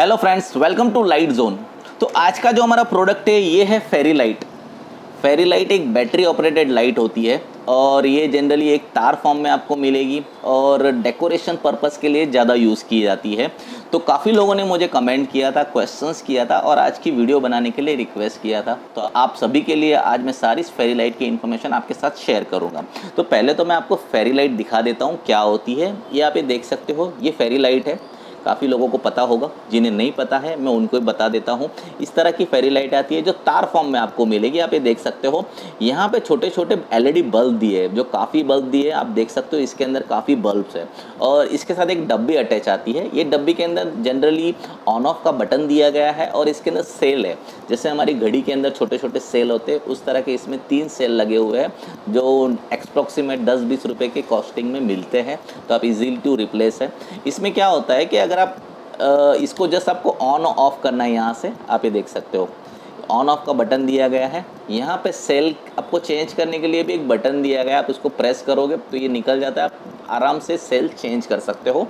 Hello friends, welcome to light zone. तो आज का जो हमारा प्रोडक्ट है ये है फेरी लाइट। फेरी लाइट एक बैटरी ऑपरेटेड लाइट होती है और ये जनरली एक तार फॉर्म में आपको मिलेगी और डेकोरेशन पर्पस के लिए ज़्यादा यूज़ की जाती है। तो काफ़ी लोगों ने मुझे कमेंट किया था, क्वेश्चंस किया था और आज की वीडियो बनाने के लिए रिक्वेस्ट किया था। तो आप सभी के लिए आज मैं सारी फेरी लाइट की इन्फॉर्मेशन आपके साथ शेयर करूँगा। तो पहले तो मैं आपको फेरी लाइट दिखा देता हूँ क्या होती है। ये आप ये देख सकते हो, ये फेरी लाइट है। काफ़ी लोगों को पता होगा, जिन्हें नहीं पता है मैं उनको ही बता देता हूँ। इस तरह की फेरी लाइट आती है जो तार फॉर्म में आपको मिलेगी। आप ये देख सकते हो, यहाँ पे छोटे छोटे एलईडी बल्ब दिए हैं, जो काफ़ी बल्ब दिए हैं। आप देख सकते हो इसके अंदर काफ़ी बल्ब्स है और इसके साथ एक डब्बी अटैच आती है। ये डब्बी के अंदर जनरली ऑन ऑफ का बटन दिया गया है और इसके अंदर सेल है। जैसे हमारी घड़ी के अंदर छोटे छोटे सेल होते हैं, उस तरह के इसमें 3 सेल लगे हुए हैं जो अप्रॉक्सीमेट 10-20 रुपये के कॉस्टिंग में मिलते हैं। तो आप इजीली टू रिप्लेस है। इसमें क्या होता है कि अगर आप इसको जस्ट आपको ऑन ऑफ करना है, यहाँ से आप ये देख सकते हो ऑन ऑफ का बटन दिया गया है। यहाँ पे सेल आपको चेंज करने के लिए भी एक बटन दिया गया है। आप इसको प्रेस करोगे तो ये निकल जाता है, आप आराम से सेल चेंज कर सकते हो।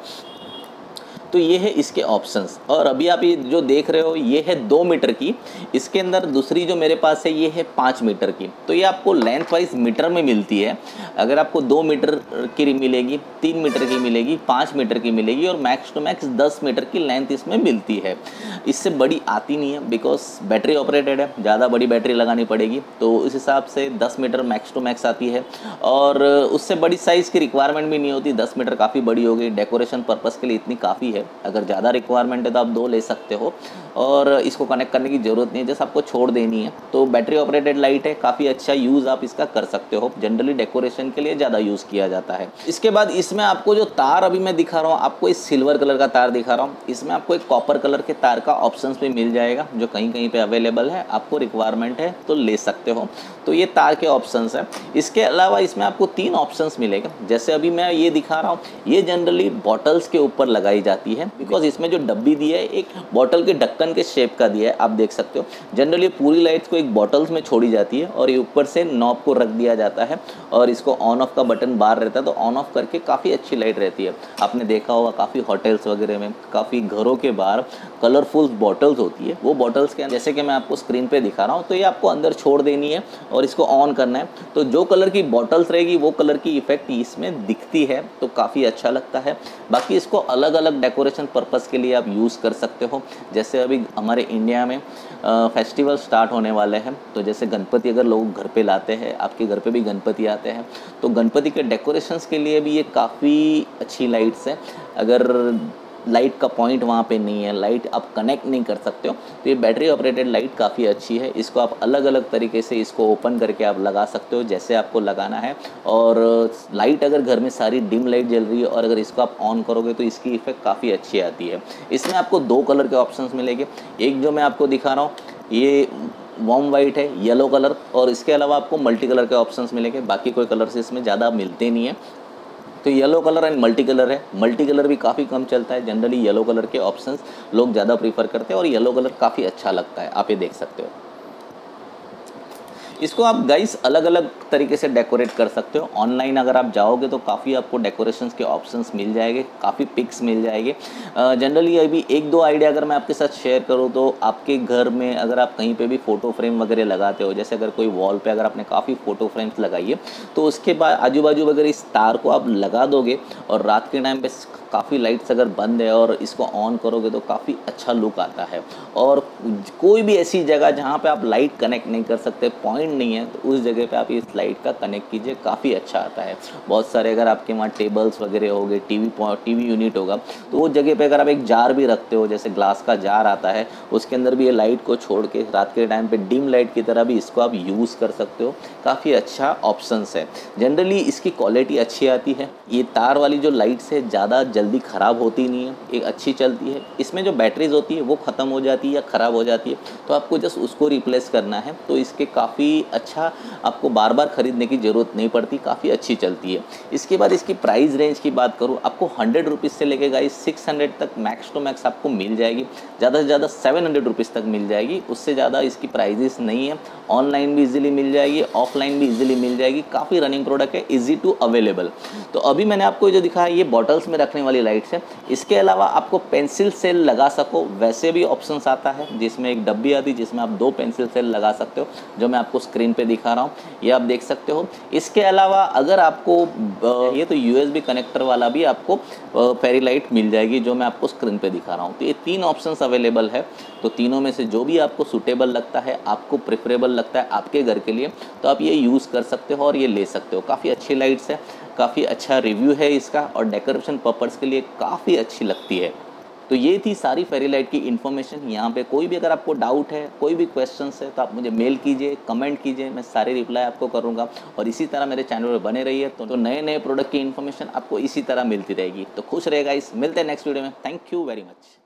तो ये है इसके ऑप्शंस। और अभी आप ये जो देख रहे हो ये है 2 मीटर की। इसके अंदर दूसरी जो मेरे पास है ये है 5 मीटर की। तो ये आपको लेंथ वाइज मीटर में मिलती है। अगर आपको 2 मीटर की मिलेगी, 3 मीटर की मिलेगी, 5 मीटर की मिलेगी और मैक्स टू मैक्स 10 मीटर की लेंथ इसमें मिलती है। इससे बड़ी आती नहीं है बिकॉज बैटरी ऑपरेटेड है, ज़्यादा बड़ी बैटरी लगानी पड़ेगी। तो उस हिसाब से 10 मीटर मैक्स टू मैक्स आती है और उससे बड़ी साइज़ की रिक्वायरमेंट भी नहीं होती। 10 मीटर काफ़ी बड़ी हो गई, डेकोरेशन पर्पज़ के लिए इतनी काफ़ी है। अगर ज़्यादा रिक्वायरमेंट है तो आप 2 ले सकते हो और इसको कनेक्ट करने की ज़रूरत नहीं है, जैसे आपको छोड़ देनी है। तो बैटरी ऑपरेटेड लाइट है, काफ़ी अच्छा यूज़ आप इसका कर सकते हो। जनरली डेकोरेशन के लिए ज़्यादा यूज़ किया जाता है। इसके बाद इसमें आपको जो तार अभी मैं दिखा रहा हूँ, आपको इस सिल्वर कलर का तार दिखा रहा हूँ। इसमें आपको एक कॉपर कलर के तार का ऑप्शन भी मिल जाएगा जो कहीं कहीं पर अवेलेबल है। आपको रिक्वायरमेंट है तो ले सकते हो। तो ये तार के ऑप्शन है। इसके अलावा इसमें आपको 3 ऑप्शन मिलेगा। जैसे अभी मैं ये दिखा रहा हूँ, ये जनरली बॉटल्स के ऊपर लगाई जाती है बिकॉज इसमें जो डब्बी दी है एक बॉटल के ढक्कन के शेप का दिया है। आप देख सकते हो जनरली पूरी लाइट्स को एक बॉटल्स में छोड़ी जाती है और ये ऊपर से नॉब को रख दिया जाता है और इसको ऑन ऑफ का बटन बाहर रहता है। तो ऑन ऑफ करके काफ़ी अच्छी लाइट रहती है। आपने देखा होगा काफ़ी होटल्स वगैरह में, काफ़ी घरों के बाहर कलरफुल बॉटल्स होती है। वो बॉटल्स के जैसे कि मैं आपको स्क्रीन पे दिखा रहा हूँ, तो ये आपको अंदर छोड़ देनी है और इसको ऑन करना है। तो जो कलर की बॉटल्स रहेगी वो कलर की इफेक्ट इसमें दिखती है, तो काफ़ी अच्छा लगता है। बाकी इसको अलग अलग डेकोरेशन पर्पज़ के लिए आप यूज़ कर सकते हो। जैसे अभी हमारे इंडिया में फेस्टिवल स्टार्ट होने वाले हैं, तो जैसे गणपति अगर लोग घर पे लाते हैं, आपके घर पे भी गणपति आते हैं, तो गणपति के डेकोरेशंस के लिए भी ये काफ़ी अच्छी लाइट्स हैं। अगर लाइट का पॉइंट वहाँ पे नहीं है, लाइट आप कनेक्ट नहीं कर सकते हो, तो ये बैटरी ऑपरेटेड लाइट काफ़ी अच्छी है। इसको आप अलग अलग तरीके से इसको ओपन करके आप लगा सकते हो जैसे आपको लगाना है। और लाइट अगर घर में सारी डिम लाइट जल रही है और अगर इसको आप ऑन करोगे तो इसकी इफेक्ट काफ़ी अच्छी आती है। इसमें आपको 2 कलर के ऑप्शंस मिलेंगे। एक जो मैं आपको दिखा रहा हूँ ये वार्म वाइट है, येलो कलर, और इसके अलावा आपको मल्टी कलर के ऑप्शंस मिलेंगे। बाकी कोई कलर्स इसमें ज़्यादा मिलते नहीं है। तो yellow colour and multi colour है। मल्टी कलर भी काफ़ी कम चलता है, जनरली येलो कलर के ऑप्शंस लोग ज़्यादा प्रीफर करते हैं और येलो कलर काफ़ी अच्छा लगता है। आप ये देख सकते हो। इसको आप गाइस अलग अलग तरीके से डेकोरेट कर सकते हो। ऑनलाइन अगर आप जाओगे तो काफ़ी आपको डेकोरेशंस के ऑप्शंस मिल जाएंगे, काफ़ी पिक्स मिल जाएंगे। जनरली अभी 1-2 आइडिया अगर मैं आपके साथ शेयर करूँ तो आपके घर में अगर आप कहीं पे भी फ़ोटो फ्रेम वगैरह लगाते हो, जैसे अगर कोई वॉल पे अगर आपने काफ़ी फ़ोटो फ्रेम्स लगाई है, तो उसके बाद आजू बाजू वगैरह इस तार को आप लगा दोगे और रात के टाइम पे काफ़ी लाइट्स अगर बंद है और इसको ऑन करोगे तो काफ़ी अच्छा लुक आता है। और कोई भी ऐसी जगह जहाँ पे आप लाइट कनेक्ट नहीं कर सकते, पॉइंट नहीं है, तो उस जगह पे आप इस लाइट का कनेक्ट कीजिए, काफ़ी अच्छा आता है। बहुत सारे अगर आपके वहाँ टेबल्स वगैरह हो गए, टीवी यूनिट होगा, तो वो जगह पे अगर आप एक जार भी रखते हो, जैसे ग्लास का जार आता है, उसके अंदर भी ये लाइट को छोड़ के रात के टाइम पे डिम लाइट की तरह भी इसको आप यूज़ कर सकते हो। काफ़ी अच्छा ऑप्शंस है। जनरली इसकी क्वालिटी अच्छी आती है। ये तार वाली जो लाइट्स है ज़्यादा जल्दी ख़राब होती नहीं है, एक अच्छी चलती है। इसमें जो बैटरीज होती है वो ख़त्म हो जाती है या ख़राब हो जाती है, तो आपको जस्ट उसको रिप्लेस करना है। तो इसके काफ़ी कोई अच्छा आपको बार बार ख़रीदने की ज़रूरत नहीं पड़ती, काफ़ी अच्छी चलती है। इसके बाद इसकी प्राइस रेंज की बात करूँ, आपको 100 रुपीज़ से लेके गाइस 600 तक मैक्स टू मैक्स आपको मिल जाएगी, ज़्यादा से ज़्यादा 700 रुपीज़ तक मिल जाएगी, उससे ज़्यादा इसकी प्राइजेस नहीं है। ऑनलाइन भी इजीली मिल जाएगी, ऑफलाइन भी इजीली मिल जाएगी, काफ़ी रनिंग प्रोडक्ट है, इजी टू अवेलेबल। तो अभी मैंने आपको जो दिखाया ये बॉटल्स में रखने वाली लाइट्स है। इसके अलावा आपको पेंसिल सेल लगा सको वैसे भी ऑप्शंस आता है, जिसमें एक डब्बी आती है जिसमें आप 2 पेंसिल सेल लगा सकते हो, जो मैं आपको स्क्रीन पे दिखा रहा हूँ, ये आप देख सकते हो। इसके अलावा अगर आपको ये तो USB कनेक्टर वाला भी आपको फेरी लाइट मिल जाएगी, जो मैं आपको स्क्रीन पे दिखा रहा हूँ। तो ये 3 ऑप्शंस अवेलेबल है, तो तीनों में से जो भी आपको सूटेबल लगता है, आपको प्रेफरेबल लगता है आपके घर के लिए, तो आप ये यूज़ कर सकते हो और ये ले सकते हो। काफ़ी अच्छी लाइट्स है, काफ़ी अच्छा रिव्यू है इसका और डेकोरेशन पर्पज़ के लिए काफ़ी अच्छी लगती है। तो ये थी सारी फेरी लाइट की इन्फॉर्मेशन। यहाँ पे कोई भी अगर आपको डाउट है, कोई भी क्वेश्चंस है, तो आप मुझे मेल कीजिए, कमेंट कीजिए, मैं सारे रिप्लाई आपको करूँगा। और इसी तरह मेरे चैनल पर बने रहिए, तो नए नए प्रोडक्ट की इन्फॉर्मेशन आपको इसी तरह मिलती रहेगी। तो खुश रहेगा। मिलते हैं नेक्स्ट वीडियो में। Thank you very much.